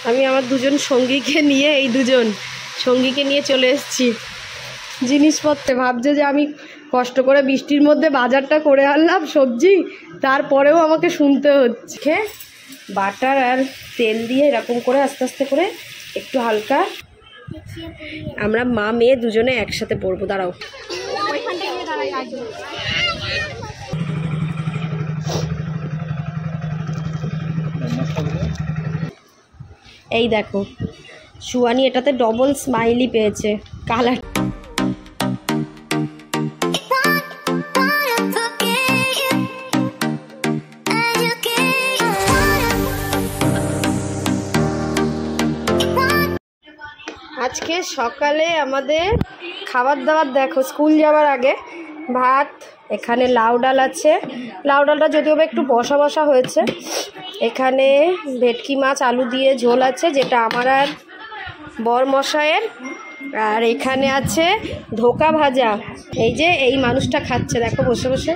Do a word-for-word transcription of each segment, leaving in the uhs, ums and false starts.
আমি আমার দুজন সঙ্গীকে নিয়ে এই দুজন সঙ্গীকে নিয়ে চলে এসেছি জিনিসপত্রে। ভাবছে যে আমি কষ্ট করে বৃষ্টির মধ্যে বাজারটা করে আনলাম সবজি, তারপরেও আমাকে শুনতে হচ্ছে। বাটার আর তেল দিয়ে এরকম করে আস্তে আস্তে করে একটু হালকা আমরা মা মেয়ে দুজনে একসাথে পড়বো। দাঁড়াও, এই দেখো সুয়ানি এটাতে ডবল স্মাইলি পেয়েছে কালার। আজকে সকালে আমাদের খাবার দাবার দেখো, স্কুল যাওয়ার আগে ভাত, এখানে লাউ ডাল আছে, লাউ ডালটা যদিও একটু বসা বসা হয়েছে। এখানে ভেটকি মাছ আলু দিয়ে ঝোল আছে, যেটা আমার আর বরমশাইয়ের। আর এখানে আছে ধোকা ভাজা। এই যে এই মানুষটা খাচ্ছে দেখো বসে বসে,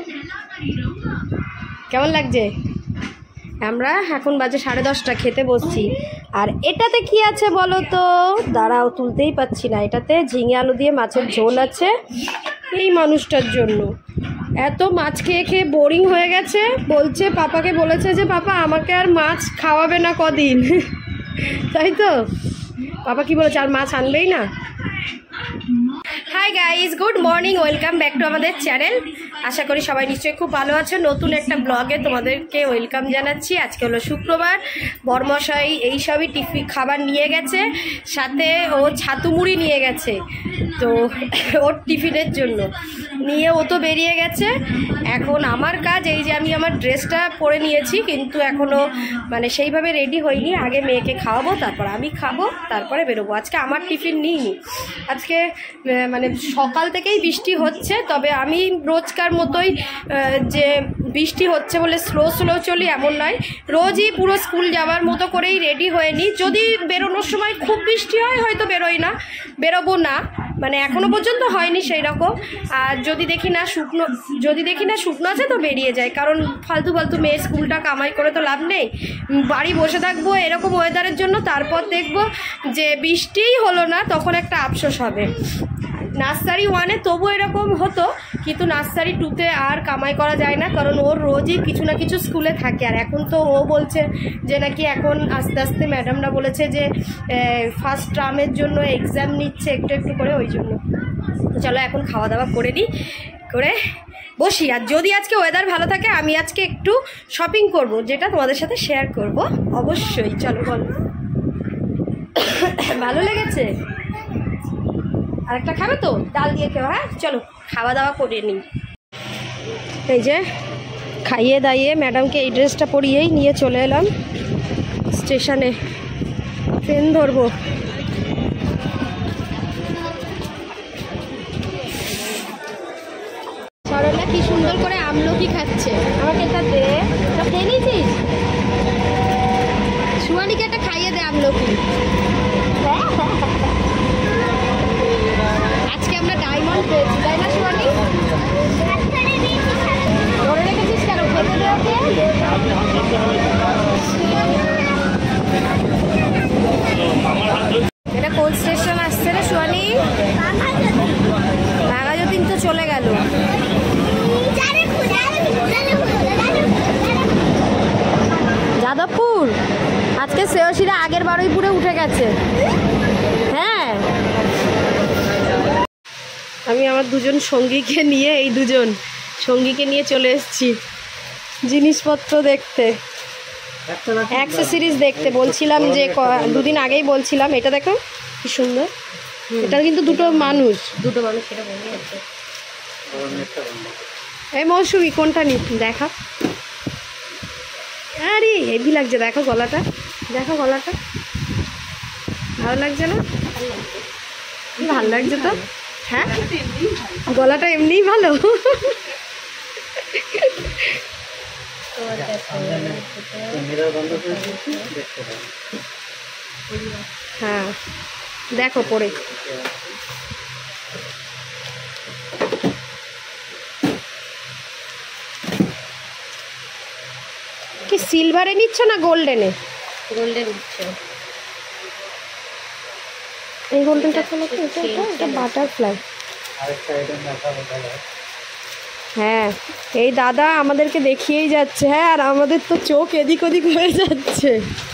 কেমন লাগছে? আমরা এখন বাজে সাড়ে দশটা, খেতে বসছি। আর এটাতে কি আছে বলো তো? দাঁড়াও, তুলতেই পাচ্ছি না। এটাতে ঝিঙে আলু দিয়ে মাছের ঝোল আছে এই মানুষটার জন্য। এত মাছ খেয়ে খেয়ে বোরিং হয়ে গেছে, বলছে পাপাকে বলেছে যে পাপা আমাকে আর মাছ খাওয়াবে না কদিন। তাই তো পাপা কি বলেছে, আর মাছ আনবেই না। Hi guys, good morning, welcome back to আমাদের চ্যানেল। আশা করি সবাই নিশ্চয়ই খুব ভালো আছো। নতুন একটা ব্লগে তোমাদেরকে ওয়েলকাম জানাচ্ছি। আজকে হলো শুক্রবার, বরমশাই এইসবই টিফিন খাবার নিয়ে গেছে, সাথে ও ছাতু মুড়ি নিয়ে গেছে। তো ওর টিফিনের জন্য নিয়ে ও তো বেরিয়ে গেছে। এখন আমার কাজ এই যে আমি আমার ড্রেসটা পরে নিয়েছি, কিন্তু এখনও মানে সেইভাবে রেডি হইনি। আগে মেয়েকে খাওয়াবো, তারপর আমি খাবো, তারপরে বেরোবো। আজকে আমার টিফিন নিইনি। আজকে মানে সকাল থেকেই বৃষ্টি হচ্ছে, তবে আমি রোজকার মতোই যে বৃষ্টি হচ্ছে বলে স্লো স্লো চলি এমন নয়, রোজই পুরো স্কুল যাওয়ার মতো করেই রেডি হয়ে নিই। যদি বেরোনোর সময় খুব বৃষ্টি হয় হয়তো বেরোই না, বেরোবো না, মানে এখনও পর্যন্ত হয়নি সেই রকম। আর যদি দেখি না শুকনো যদি দেখি না শুকনো আছে তো বেরিয়ে যায়, কারণ ফালতু ফালতু মেয়ে স্কুলটা কামাই করে তো লাভ নেই। বাড়ি বসে থাকবো এরকম ওয়েদারের জন্য, তারপর দেখবো যে বৃষ্টিই হলো না, তখন একটা আফসোস হবে। নার্সারি ওয়ানে তবু এরকম হতো, কিন্তু নার্সারি টুতে আর কামাই করা যায় না, কারণ ওর রোজই কিছু না কিছু স্কুলে থাকে। আর এখন তো ও বলছে যে নাকি এখন আস্তে আস্তে ম্যাডামরা বলেছে যে ফার্স্ট টার্মের জন্য এক্সাম নিচ্ছে একটু একটু করে, ওই জন্য। তো চলো এখন খাওয়া দাওয়া করে নিই, করে বসি। আর যদি আজকে ওয়েদার ভালো থাকে আমি আজকে একটু শপিং করব, যেটা তোমাদের সাথে শেয়ার করব অবশ্যই। চলো বলো, ভালো লেগেছে? আরেকটা খাবে তো? ডাল দিয়ে খেও। হ্যাঁ চলো খাওয়া দাওয়া করে নিই। এই যে খাইয়ে দাইয়ে ম্যাডামকে এই ড্রেসটা পরিয়েই নিয়ে চলে এলাম স্টেশনে, ট্রেন ধরবো। সরলা কি সুন্দর করে আমলকি খাচ্ছে, আমাকে এটা দে। সব খেয়ে নিয়েছিস? সুয়ানিকে একটা খাইয়ে দে আমলকি। আজকে আমরা ডায়মন্ড পেয়েছি, তাই না সুয়ানি? ধরে রেখেছিস কেন? খেতে দে ওকে। এটা কোন স্টেশন আসছে রে সুয়ানি? নাগাজতিন তো চলে গেল। যাদবপুর আজকে শ্রেয়সীরা আগের বারুইপুরে উঠে গেছে। হ্যাঁ, আমি আমার দুজন সঙ্গীকে নিয়ে এই দুজন সঙ্গীকে নিয়ে চলে এসেছি জিনিসপত্র দেখতে, অ্যাক্সেসরিজ দেখতে। বলছিলাম যে দুদিন আগেই বলছিলাম, এটা দেখো কি সুন্দর। এটা কিন্তু দুটো মানুষ, দুটো মানুষ সেটা বলে যাচ্ছে। এই মৌসুমি কোনটা নি দেখা? আরে হেভি লাগছে, দেখো গলাটা, দেখো গলাটা ভালো লাগছে না? ভালো লাগছে তো। হ্যাঁ গলাটা এমনিই ভালো। হ্যাঁ দেখো পরে। কি সিলভারে নিচ্ছ না গোল্ডেনে? গোল্ডেন নিচ্ছ। এই গোল্ডেনটা খোলো তো, এটা এটা এটা বাটারফ্লাই। হ্যাঁ এই দাদা আমাদেরকে দেখিয়েই যাচ্ছে। হ্যাঁ আর আমাদের তো চোখ এদিক ওদিক হয়ে যাচ্ছে।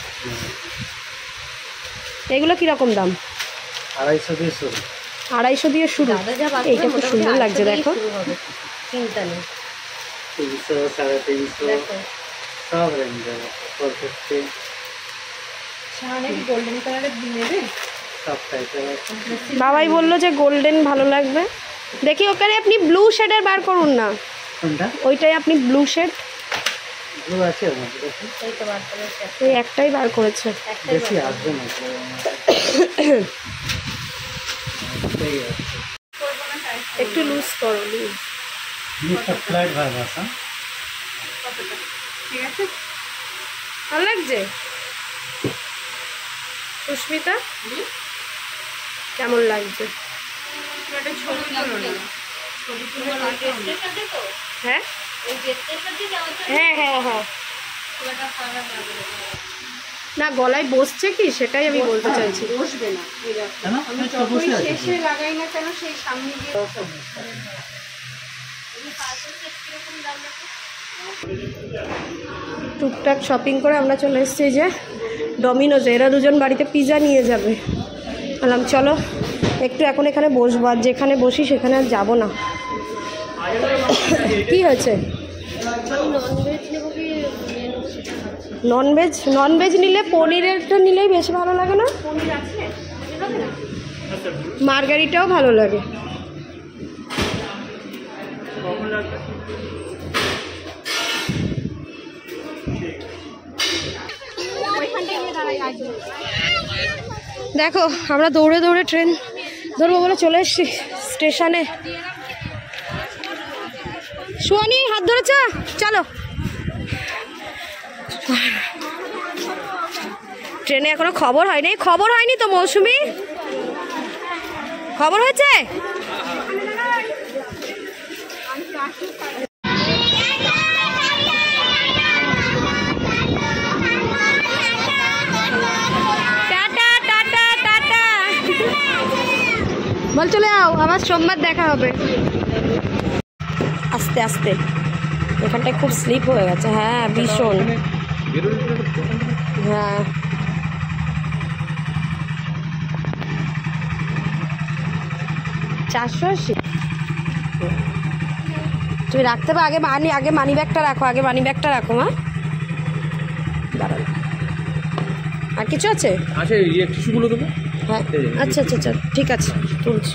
এগুলো কিরকম দাম? আড়াইশো দিয়ে শুরু। আড়াইশো দিয়ে শুরু। এইটা খুব সুন্দর লাগছে দেখো। চিন্তা নেই, তিনশো সাড়ে তিনশো সব রেঞ্জের গোল্ডেন কালারের নেবে। সব টাইপের আছে। বাবাই বললো যে গোল্ডেন ভালো লাগবে। দেখি ওখানে আপনি ব্লু শেডের বার করুন না। কোনটা? ওইটাই আপনি ব্লু শেড। ব্লু আছে ওর মধ্যে দেখুন। এই তো বার করেছে, ওই একটাই বার করেছে। একটাই বেশি আসবে না। এই আছে। একটু লুজ করো, লুজ। জিনিসটা ফ্ল্যাট ভাব আছে। ঠিক আছে, ভালো লাগছে সুস্মিতা? কেমন লাগছে? একটা ছবি তুলো না, ছবি তুলে গেস্টের সাথে তো। হ্যাঁ ওই গেস্টের সাথে যাওয়া তো হ্যাঁ হ্যাঁ হ্যাঁ পুরোটা খারাপ লাগবে না, গলায় বসছে কি সেটাই আমি বলতে চাইছি। বসবে না। এই দেখো, কেন? আমি একটু বসে যতই আছে। শেষে লাগাই না কেন সেই সামনে দিয়ে টুকটাক শপিং করে আমরা চলে এসেছি যে ডমিনোজে। এরা দুজন বাড়িতে পিৎজা নিয়ে যাবে। বললাম চলো একটু এখন এখানে বসবো, আর যেখানে বসি সেখানে আর যাবো না। কি হয়েছে? ননভেজ ননভেজ নিলে পনিরেরটা নিলেই বেশি ভালো লাগে না? মার্গারিটাও ভালো লাগে। দেখো আমরা দৌড়ে দৌড়ে ট্রেন ধরবো বলে চলে এসছি স্টেশনে। সুয়ানি হাত ধরেছ, চলো। ট্রেনে এখনো খবর হয়নি। খবর হয়নি তো মৌসুমি? খবর হয়েছে? টাটা টাটা টাটা বল, চলে যাও, আবার সোমবার দেখা হবে। আস্তে আস্তে, এখানটায় খুব স্লিপ হয়ে গেছে। হ্যাঁ ভীষণ। হ্যাঁ চারশো আশি। তুমি রাখতে পারো? আগে মানি আগে মানি ব্যাগটা রাখো, আগে মানি ব্যাগটা রাখো। হ্যাঁ দাঁড়াও, আর কিছু আছে? আচ্ছা এই টিস্যুগুলো দেবো। হ্যাঁ আচ্ছা আচ্ছা আচ্ছা ঠিক আছে, তুলছি।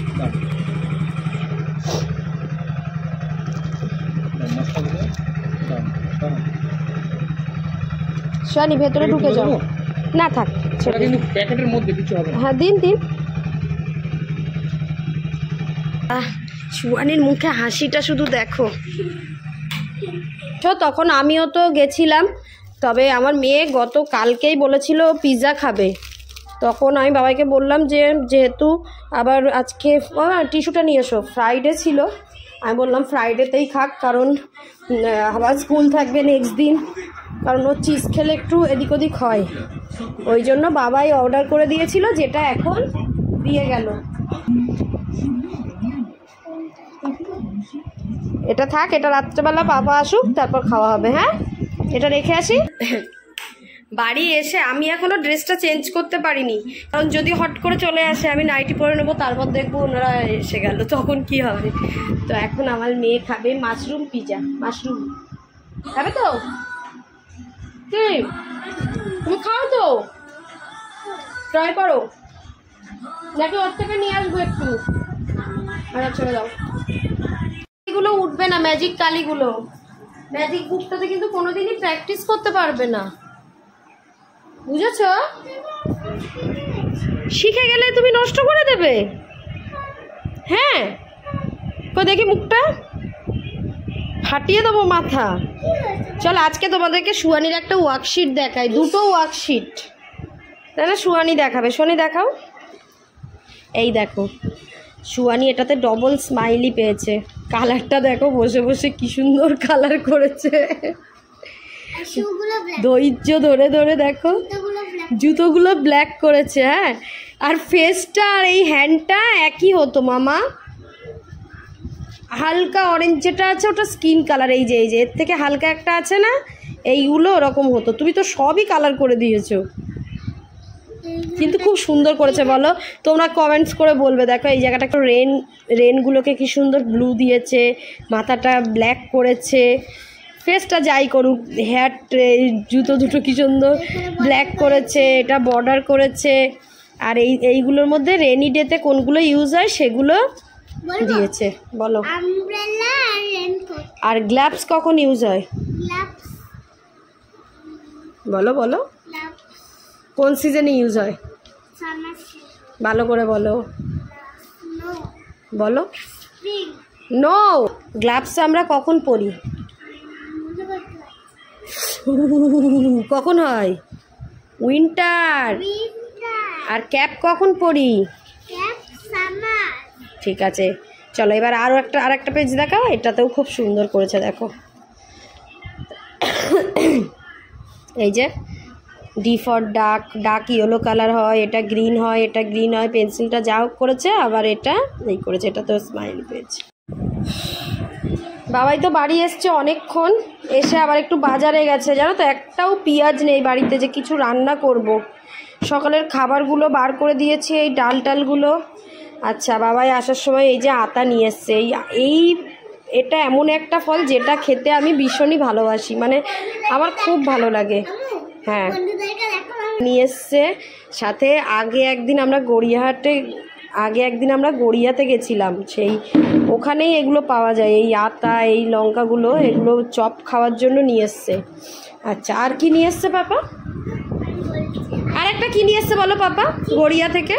শানি ভেতরে ঢুকে যাও। না থাক, সেটা কিন্তু প্যাকেটের মধ্যে কিছু হবে না। হ্যাঁ দিন দিন। আহ সুয়ানির মুখে হাসিটা শুধু দেখো। তো তখন আমিও তো গেছিলাম, তবে আমার মেয়ে গত কালকেই বলেছিল পিৎজা খাবে। তখন আমি বাবাইকে বললাম যে যেহেতু আবার আজকে টিস্যুটা নিয়ে এসো, ফ্রাইডে ছিল, আমি বললাম ফ্রাইডেতেই খাক, কারণ আবার স্কুল থাকবে নেক্সট দিন, কারণ ও চিজ খেলে একটু এদিক ওদিক হয়। ওই জন্য বাবাই অর্ডার করে দিয়েছিল, যেটা এখন দিয়ে গেল। এটা থাক, এটা রাত্রেবেলা বাবা আসুক তারপর খাওয়া হবে। হ্যাঁ এটা রেখে আসি। বাড়ি এসে আমি এখনও ড্রেসটা চেঞ্জ করতে পারিনি, কারণ যদি হট করে চলে আসে আমি নাইটি পরে নেবো, তারপর দেখবো ওনারা এসে গেল, তখন কি হবে। তো এখন আমার মেয়ে খাবে মাশরুম পিৎজা। মাশরুম খাবে তো? কি তুমি খাও তো? ট্রাই করো নাকি ওর থেকে নিয়ে আসবো একটু? আচ্ছা ছেড়ে দাও। এগুলো উঠবে না, ম্যাজিক কালিগুলো। ম্যাজিক বুকটাতে কিন্তু কোনোদিনই প্র্যাকটিস করতে পারবে না, বুঝেছ? শিখে গেলে তুমি নষ্ট করে দেবে। হ্যাঁ তো দেখি মুখটা ফাটিয়ে দেবো মাথা। চল আজকে তোমাদেরকে সুয়ানির একটা ওয়ার্কশিট দেখাই, দুটো ওয়ার্কশিট। তাহলে সুয়ানি দেখাবে, সোনি দেখাও। এই দেখো সুয়ানি এটাতে ডবল স্মাইলি পেয়েছে। কালারটা দেখো, বসে বসে কি সুন্দর কালার করেছে। ধৈর্য ধরে ধরে দেখো, জুতোগুলো ব্ল্যাক করেছে। হ্যাঁ আর ফেসটা আর এই হ্যান্ডটা একই হতো মামা। হালকা অরেঞ্জ যেটা আছে ওটা স্কিন কালার, এই যে এই যে এর থেকে হালকা একটা আছে না, এইগুলো ওরকম হতো। তুমি তো সবই কালার করে দিয়েছো, কিন্তু খুব সুন্দর করেছে বলো। তোমরা কমেন্টস করে বলবে। দেখো এই জায়গাটা একটু রেন রেনগুলোকে কি সুন্দর ব্লু দিয়েছে, মাথাটা ব্ল্যাক করেছে, ফেসটা যাই করুক, হেয়ার জুতো দুটো কি সুন্দর ব্ল্যাক করেছে, এটা বর্ডার করেছে। আর এই এইগুলোর মধ্যে রেনি ডেতে কোনগুলো ইউজ হয় সেগুলো দিয়েছে বলো। আমব্রেলা আর রেনকোট। আর গ্লাভস কখন ইউজ হয় গ্লাভস বলো বলো, গ্লাভস কোন সিজনে ইউজ হয় সামার ভালো করে বলো, নো বলো। স্প্রিং নো, গ্লাভস আমরা কখন পরি? কখন হয়? উইন্টার। উইন্টার আর ক্যাপ কখন পরি? Cap summer. ঠিক আছে, চলো এবার আরও একটা আর একটা পেজ দেখাও। এটাতেও খুব সুন্দর করেছে দেখো। এই যে ডি ফর ডাক, ডাক ইয়েলো কালার হয়, এটা গ্রিন হয়, এটা গ্রিন হয়, পেন্সিলটা যা হোক করেছে। আবার এটা এই করেছে, এটা তো স্মাইল পেজ। বাবাই তো বাড়ি এসছে অনেকক্ষণ, এসে আবার একটু বাজারে গেছে জানো তো। একটাও পেঁয়াজ নেই বাড়িতে যে কিছু রান্না করব। সকালের খাবারগুলো বার করে দিয়েছি, এই ডাল টালগুলো। আচ্ছা, বাবাই আসার সময় এই যে আতা নিয়ে এসছে। এই এই এটা এমন একটা ফল যেটা খেতে আমি ভীষণই ভালোবাসি, মানে আমার খুব ভালো লাগে। হ্যাঁ, নিয়ে এসছে সাথে। আগে একদিন আমরা গড়িয়াহাটে আগে একদিন আমরা গড়িয়াতে গেছিলাম, সেই ওখানেই এগুলো পাওয়া যায়, এই আতা, এই লঙ্কাগুলো, এগুলো চপ খাওয়ার জন্য নিয়ে এসছে। আচ্ছা, আর কি নিয়ে এসছে পাপা? আর একটা কি নিয়ে এসছে বলো পাপা গড়িয়া থেকে?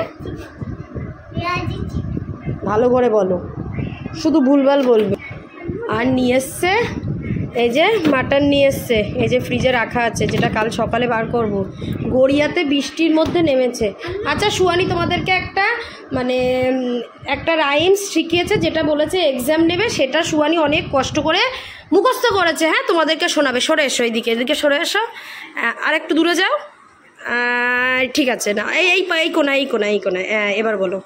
ভালো করে বলো, শুধু ভুলভাল বলবে। আর নিয়ে এসছে এই যে মাটন নিয়ে এসছে, এই যে ফ্রিজে রাখা আছে, যেটা কাল সকালে বার করব। গড়িয়াতে বৃষ্টির মধ্যে নেমেছে। আচ্ছা সুয়ানি, তোমাদেরকে একটা মানে একটা রাইমস শিখিয়েছে, যেটা বলেছে এক্সাম নেবে, সেটা সুয়ানি অনেক কষ্ট করে মুখস্থ করেছে। হ্যাঁ, তোমাদেরকে শোনাবে। সরে এসো এইদিকে, এদিকে সরে এসো, আর একটু দূরে যাও। ঠিক আছে, না এই এই এই কোনা এই কোনা এই কোনা এবার বলো।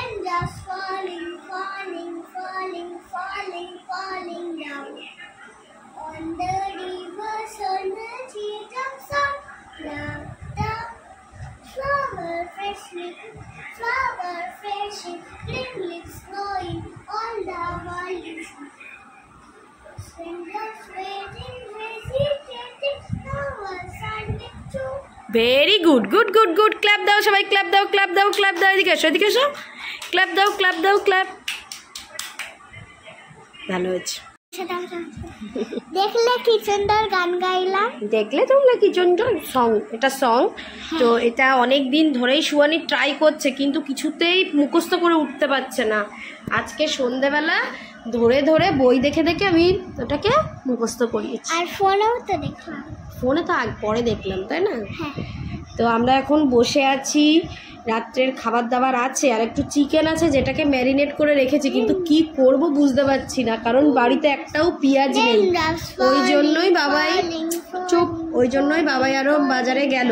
On the rivers, on the treetops of love, the flower freshly, flower freshly, green leaves growing, all the world is strangers waiting, hesitating, flowers standing too. Very good, good good good. Clap দাও সবাই, clap দাও, clap দাও, clap দাও। এদিকে এসো, এদিকে এসো, clap দাও, ক্ল্যাপ দাও, ক্ল্যাপ। ভালো হয়েছে। দেখলে কি সুন্দর গান গাইলাম, দেখলে তোমরা কি সুন্দর সং, এটা সং। তো এটা অনেক দিন ধরেই সুয়ানি ট্রাই করছে, কিন্তু কিছুতেই মুখস্থ করে উঠতে পারছে না। আজকে সন্ধেবেলা ধরে ধরে বই দেখে দেখে আমি ওটাকে মুখস্থ করিয়েছি। আর ফোনেও তো দেখলাম। ফোনে তো আগ পরে দেখলাম, তাই না? হ্যাঁ। তো আমরা এখন বসে আছি, রাত্রের খাবার দাবার আছে, আর একটু চিকেন আছে যেটাকে ম্যারিনেট করে রেখেছি, কিন্তু কি করব বুঝতে পারছি না, কারণ বাড়িতে একটাও পেঁয়াজ নেই। ওই জন্যই বাবাই চুপ ওই জন্যই বাবাই আরও বাজারে গেল।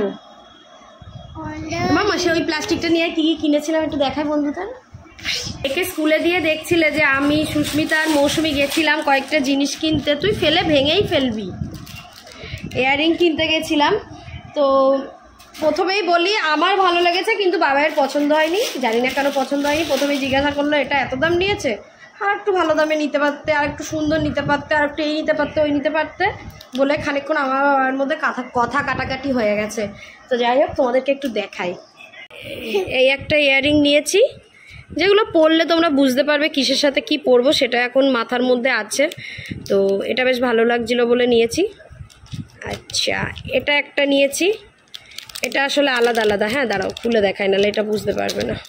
মামা সে ওই প্লাস্টিকটা নিয়ে কি কি কিনেছিলাম একটু দেখায় বন্ধুদের। একে স্কুলে দিয়ে দেখছিলে যে আমি সুস্মিতা আর মৌসুমি গেছিলাম কয়েকটা জিনিস কিনতে, তুই ফেলে ভেঙেই ফেলবি। ইয়াররিং কিনতে গেছিলাম, তো প্রথমেই বলি আমার ভালো লেগেছে, কিন্তু বাবাইয়ের পছন্দ হয়নি। জানি না কেন পছন্দ হয়নি। প্রথমেই জিজ্ঞাসা করলো এটা এত দাম নিয়েছে, আর একটু ভালো দামে নিতে পারতে, আর একটু সুন্দর নিতে পারতে, আর একটু এই নিতে পারতে, ওই নিতে পারতে বলে খানিকক্ষণ আমার বাবার মধ্যে কথা কথা কাটাকাটি হয়ে গেছে। তো যাই হোক, তোমাদেরকে একটু দেখাই। এই একটা ইয়াররিং নিয়েছি, যেগুলো পরলে তোমরা বুঝতে পারবে কিসের সাথে কি পরবো, সেটা এখন মাথার মধ্যে আছে। তো এটা বেশ ভালো লাগছিল বলে নিয়েছি। আচ্ছা, এটা একটা নিয়েছি, এটা আসলে আলাদা আলাদা। হ্যাঁ দাঁড়াও খুলে দেখায়, নাহলে এটা বুঝতে পারবে না।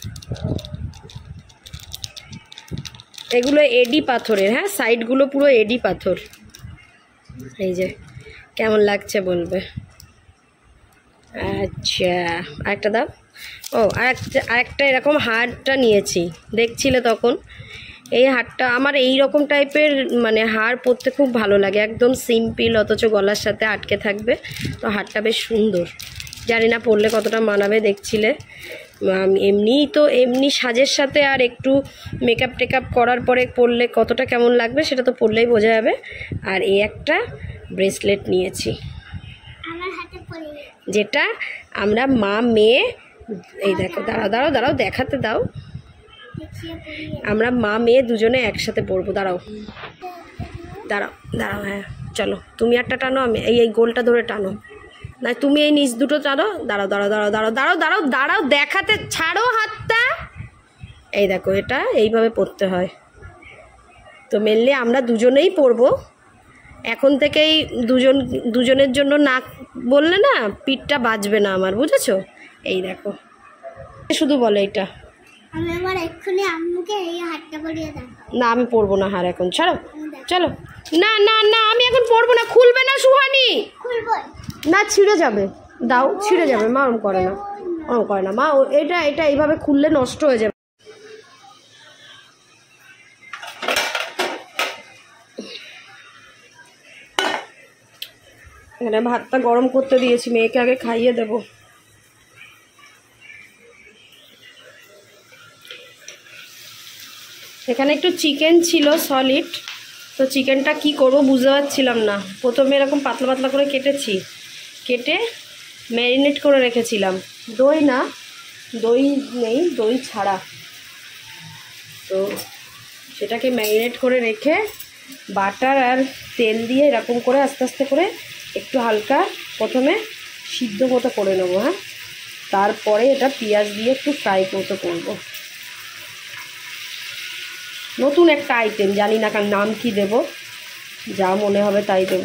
এগুলো এডি পাথরের, হ্যাঁ সাইডগুলো পুরো এডি পাথর। এই যে কেমন লাগছে বলবে। আচ্ছা, আরেকটা দাও। ও আরেকটা আরেকটা এরকম হারটা নিয়েছি, দেখছিলে তখন। এই হারটা আমার এই রকম টাইপের মানে হার পরতে খুব ভালো লাগে, একদম সিম্পল অথচ গলার সাথে আটকে থাকবে। তো হারটা বেশ সুন্দর, জানি না পরলে কতটা মানাবে, দেখছিলে। এমনিই তো এমনি সাজের সাথে আর একটু মেকআপ টেকআপ করার পরে পরলে কতটা কেমন লাগবে সেটা তো পরলেই বোঝা যাবে। আর এই একটা ব্রেসলেট নিয়েছি আমার হাতে পড়ে যেটা আমরা মা মেয়ে, এই দেখো দাঁড়াও দাঁড়াও দাঁড়াও দেখাতে দাও, দেখিয়ে পড়িয়ে আমরা মা মেয়ে দুজনে একসাথে পরবো। দাঁড়াও দাঁড়াও দাঁড়াও হ্যাঁ চলো, তুমি একটা টানো, আমি এই এই গোলটা ধরে টানো, না তুমি এই নিচ দুটো টানো। দাঁড়াও দাঁড়াও দাঁড়াও দাঁড়াও দাঁড়াও দাঁড়াও দাঁড়াও দেখাতে, ছাড়ো হাতটা। এই দেখো এটা এইভাবে পরতে হয়। তো মেনলি আমরা দুজনেই পরবো এখন থেকেই, দুজন দুজনের জন্য না বললে না পিঠটা বাজবে না আমার, বুঝেছো? এই দেখো শুধু বলে এটা। আমি আবার এক্ষুনি আম্মুকে এই হাতটা পরিয়ে দেখাবো। না আমি পরবো না হার এখন, ছাড়ো চলো। না না না আমি এখন পরবো না, খুলবে না সুহানি, খুলবো না ছিঁড়ে যাবে, দাও ছিঁড়ে যাবে, মা ওরম করে না, ওরম করে না মা, ও- এটা এটা এইভাবে খুললে নষ্ট হয়ে যাবে। এখানে ভাতটা গরম করতে দিয়েছি, মেয়েকে আগে খাইয়ে দেব। এখানে একটু চিকেন ছিল সলিড, তো চিকেনটা কি করব বুঝতে পারছিলাম না। প্রথমে এরকম পাতলা পাতলা করে কেটেছি, কেটে ম্যারিনেট করে রেখেছিলাম। দই না, দই নেই, দই ছাড়া। তো সেটাকে ম্যারিনেট করে রেখে বাটার আর তেল দিয়ে এরকম করে আস্তে আস্তে করে একটু হালকা প্রথমে সিদ্ধ মতো করে নেবো। হ্যাঁ, তারপরে এটা পেঁয়াজ দিয়ে একটু ফ্রাই মতো করবো। নতুন একটা আইটেম, জানি না কার নাম কি দেব, যা মনে হবে তাই দেব।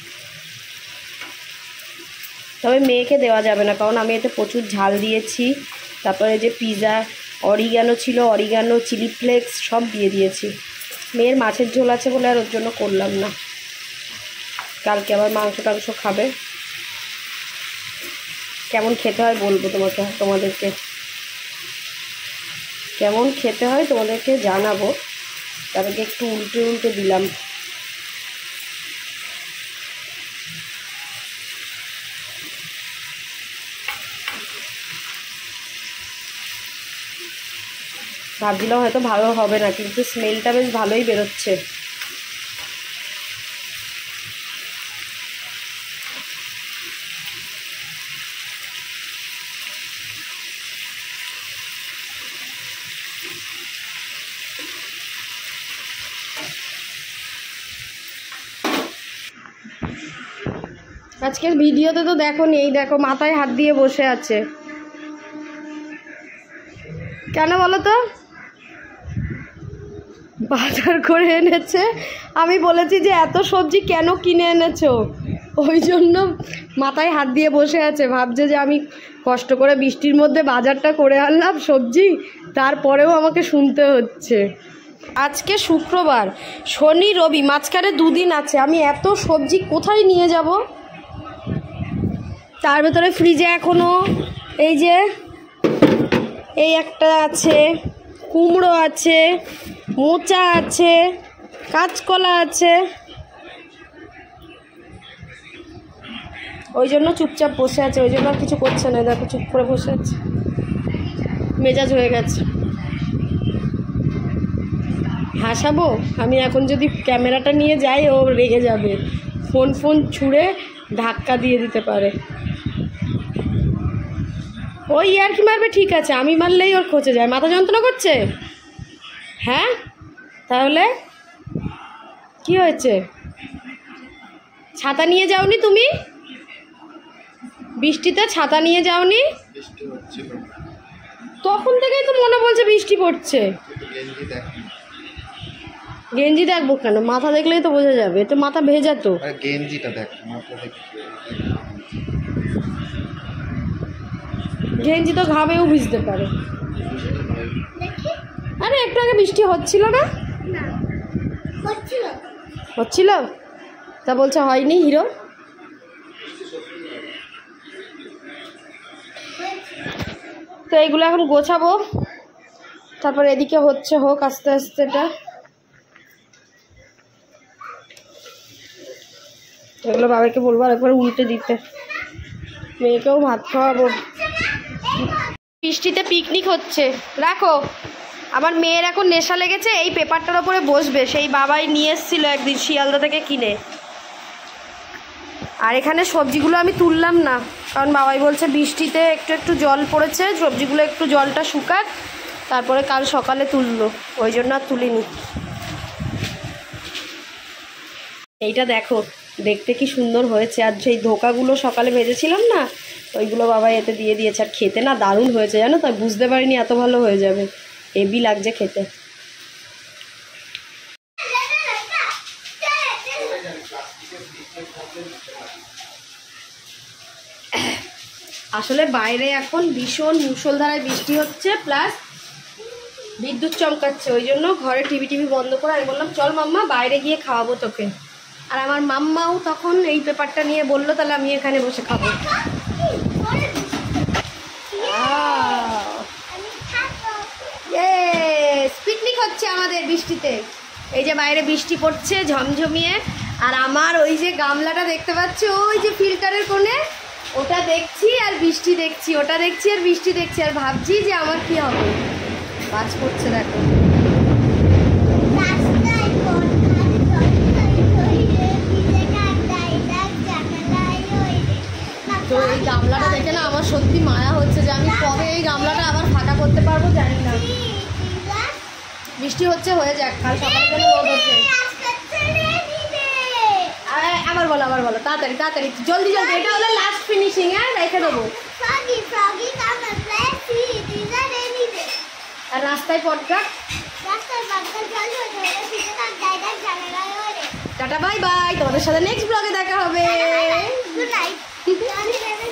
তবে মেয়েকে দেওয়া যাবে না, কারণ আমি এতে প্রচুর ঝাল দিয়েছি। তারপরে যে পিৎজা অরিগানো ছিল, অরিগানো চিলি ফ্লেক্স সব দিয়ে দিয়েছি। মেয়ের মাছের ঝোল আছে বলে আর ওর জন্য করলাম না, কালকে আবার মাংস টাংস খাবে। কেমন খেতে হয় বলবো তোমাকে, তোমাদেরকে কেমন খেতে হয় তোমাদেরকে জানাবো। তাদেরকে একটু উল্টে উল্টে দিলাম। ভাবছিলাম হয়তো ভালো হবে না, কিন্তু স্মেলটা বেশ ভালোই বেরোচ্ছে। আজকের ভিডিওতে তো দেখো নি, এই দেখো মাথায় হাত দিয়ে বসে আছে। কেন বলো তো? বাজার করে এনেছে, আমি বলেছি যে এত সবজি কেন কিনে এনেছো, ওই জন্য মাথায় হাত দিয়ে বসে আছে। ভাবছে যে আমি কষ্ট করে বৃষ্টির মধ্যে বাজারটা করে আনলাম সবজি, তারপরেও আমাকে শুনতে হচ্ছে। আজকে শুক্রবার, শনি রবি মাঝখানে দুদিন আছে, আমি এত সবজি কোথায় নিয়ে যাব? তার ভেতরে ফ্রিজে এখনও এই যে এই একটা আছে, কুমড়ো আছে, মোচা আছে, কাঁচকলা আছে, ওই জন্য চুপচাপ বসে আছে, ওই জন্য আর কিছু করছে না। দেখো চুপ করে বসে আছে, মেজাজ হয়ে গেছে। হাসাবো আমি এখন, যদি ক্যামেরাটা নিয়ে যাই ও রেগে যাবে, ফোন ফোন ছুঁড়ে ধাক্কা দিয়ে দিতে পারে। ওই আর কি মারবে, ঠিক আছে, আমি মারলেই ওর খচে যায়। মাথা যন্ত্রণা করছে? হ্যাঁ, তাহলে কি হয়েছে? ছাতা নিয়ে যাওনি তুমি? বৃষ্টিতে ছাতা নিয়ে যাওনি? তখন থেকেই তো মনে বলছে বৃষ্টি পড়ছে। গেঞ্জি দেখবো কেন? মাথা দেখলেই তো বোঝা যাবে, তো মাথা ভেজা তো। গেঞ্জিটা দেখ, মাথা দেখ। গেঞ্জি তো ঘামেও ভিজতে পারে। আরে একটু আগে বৃষ্টি হচ্ছিল না? না হচ্ছিল হচ্ছিল, তা বলছে হয়নি হিরো। তো এইগুলো এখন গোছাবো, তারপর এদিকে হচ্ছে, হোক আস্তে আস্তে। এটা এগুলো বাবাকে বলবো আর একবার উল্টে দিতে, মেয়েকেও ভাত খাওয়াবো। বৃষ্টিতে পিকনিক হচ্ছে, রাখো। আমার মেয়ের এখন নেশা লেগেছে, এই পেপারটার ওপরে বসবে, সেই বাবাই নিয়ে এসেছিলো একদিন শিয়ালদা থেকে কিনে। আর এখানে সবজিগুলো আমি তুললাম না, কারণ বাবাই বলছে বৃষ্টিতে একটু একটু জল পড়েছে, সবজিগুলো একটু জলটা শুকাক, তারপরে কাল সকালে তুললো, ওই জন্য আর তুলিনি। এইটা দেখো, দেখতে কি সুন্দর হয়েছে। আর সেই ধোকাগুলো সকালে ভেজেছিলাম না, ওইগুলো বাবা এতে দিয়ে দিয়েছে। আর খেতে না দারুণ হয়েছে জানো তো, বুঝতে পারিনি এত ভালো হয়ে যাবে, হেভি লাগছে খেতে। আসলে বাইরে এখন ভীষণ মুষলধারায় বৃষ্টি হচ্ছে, প্লাস বিদ্যুৎ চমকাচ্ছে, ওই জন্য ঘরে টিভি টিভি বন্ধ করে আমি বললাম চল মাম্মা বাইরে গিয়ে খাওয়াবো তোকে। আর আমার মাম্মাও তখন এই পেপারটা নিয়ে বললো তাহলে আমি এখানে বসে খাবো। পিকনিক হচ্ছে আমাদের বৃষ্টিতে, এই যে বাইরে বৃষ্টি পড়ছে ঝমঝমিয়ে। আর আমার ওই যে গামলাটা দেখতে পাচ্ছি, ওই যে ফিল্টারের কোণে, ওটা দেখছি আর বৃষ্টি দেখছি, ওটা দেখছি আর বৃষ্টি দেখছি, আর ভাবছি যে আমার কি হবে। বাজ পড়ছে দেখো। তো এই গামলাটা দেখে না আমার সত্যি মায়া হচ্ছে যে আমি কবে এই গামলাটা আবার ফাঁকা করতে পারবো জানি না। বৃষ্টি হচ্ছে, হয়ে যাক, কাল সকালে গেলে রোদ হচ্ছে। আবার বলো আবার বলো, তাড়াতাড়ি তাড়াতাড়ি, জলদি জলদি, এটা হলো লাস্ট ফিনিশিং। হ্যাঁ রেখে দেবো। আর রাস্তায় পটকা, টাটা বাই বাই, তোমাদের সাথে নেক্সট ব্লগে দেখা হবে। Good night.